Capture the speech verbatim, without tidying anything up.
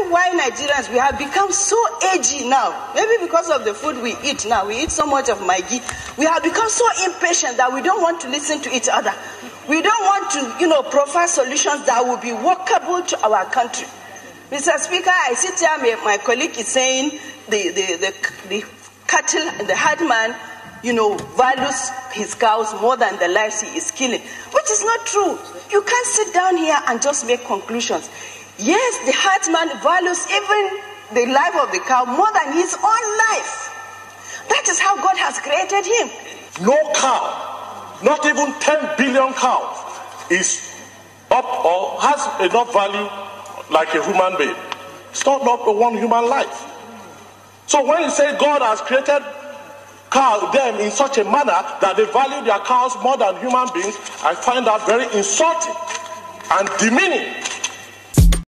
why Nigerians, we have become so edgy now. Maybe because of the food we eat now. We eat so much of Maggi. We have become so impatient that we don't want to listen to each other. We don't want to, you know, provide solutions that will be workable to our country. Mister Speaker, I sit here, my, my colleague is saying the, the, the, the cattle, the herdsman, you know, values his cows more than the lives he is killing, which is not true. You can't sit down here and just make conclusions. Yes, the herdsman values even the life of the cow more than his own life. That is how God has created him. No cow, not even ten billion cows, is up or has enough value like a human being. It's not up to one human life. So when you say God has created cow them in such a manner that they value their cows more than human beings, I find that very insulting and demeaning